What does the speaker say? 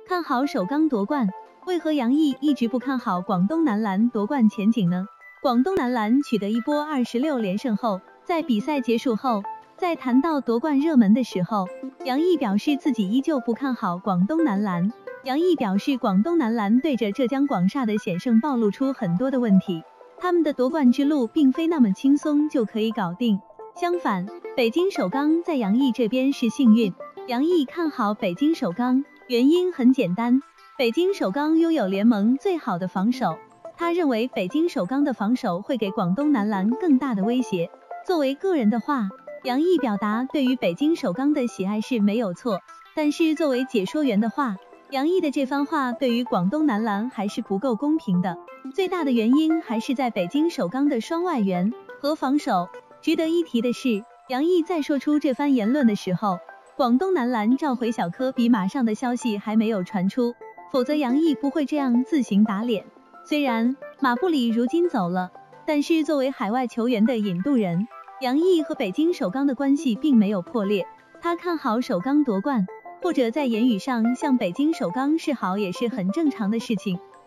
看好首钢夺冠，为何杨毅一直不看好广东男篮夺冠前景呢？广东男篮取得一波26连胜后，在比赛结束后，在谈到夺冠热门的时候，杨毅表示自己依旧不看好广东男篮。杨毅表示，广东男篮对着浙江广厦的险胜暴露出很多的问题，他们的夺冠之路并非那么轻松就可以搞定。相反，北京首钢在杨毅这边是幸运。杨毅看好北京首钢，原因很简单，北京首钢拥有联盟最好的防守，他认为北京首钢的防守会给广东男篮更大的威胁。作为个人的话，杨毅表达对于北京首钢的喜爱是没有错，但是作为解说员的话，杨毅的这番话对于广东男篮还是不够公平的，最大的原因还是在北京首钢的双外援和防守。值得一提的是，杨毅在说出这番言论的时候，广东男篮召回小科比马上的消息还没有传出，否则杨毅不会这样自行打脸。虽然马布里如今走了，但是作为海外球员的引渡人，杨毅和北京首钢的关系并没有破裂，他看好首钢夺冠，或者在言语上向北京首钢示好也是很正常的事情。